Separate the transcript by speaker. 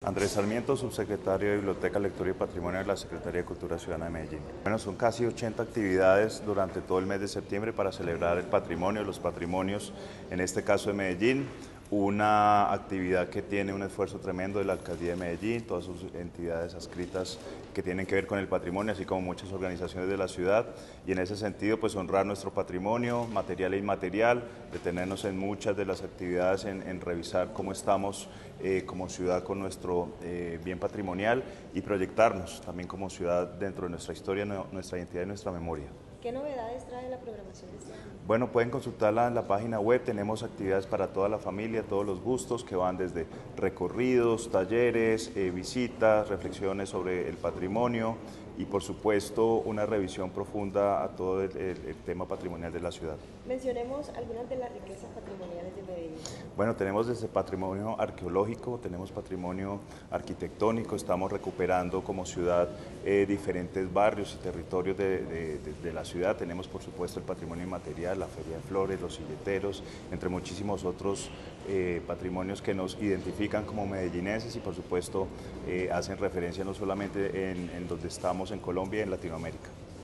Speaker 1: Andrés Sarmiento, subsecretario de Biblioteca, Lectura y Patrimonio de la Secretaría de Cultura Ciudadana de Medellín. Bueno, son casi 80 actividades durante todo el mes de septiembre para celebrar el patrimonio, los patrimonios, en este caso de Medellín. Una actividad que tiene un esfuerzo tremendo de la Alcaldía de Medellín, todas sus entidades adscritas que tienen que ver con el patrimonio, así como muchas organizaciones de la ciudad, y en ese sentido pues honrar nuestro patrimonio material e inmaterial, detenernos en muchas de las actividades en revisar cómo estamos como ciudad con nuestro bien patrimonial y proyectarnos también como ciudad dentro de nuestra historia, nuestra identidad y nuestra memoria.
Speaker 2: ¿Qué novedades trae la programación de este año?
Speaker 1: Bueno, pueden consultarla en la página web, tenemos actividades para toda la familia, todos los gustos, que van desde recorridos, talleres, visitas, reflexiones sobre el patrimonio y por supuesto una revisión profunda a todo el tema patrimonial de la ciudad.
Speaker 2: Mencionemos algunas de las riquezas patrimoniales de Medellín.
Speaker 1: Bueno, tenemos desde patrimonio arqueológico, tenemos patrimonio arquitectónico, estamos recuperando como ciudad diferentes barrios y territorios de la ciudad, tenemos por supuesto el patrimonio inmaterial, la Feria de Flores, los silleteros, entre muchísimos otros patrimonios que nos identifican como medellinenses y por supuesto hacen referencia no solamente en donde estamos en Colombia y en Latinoamérica.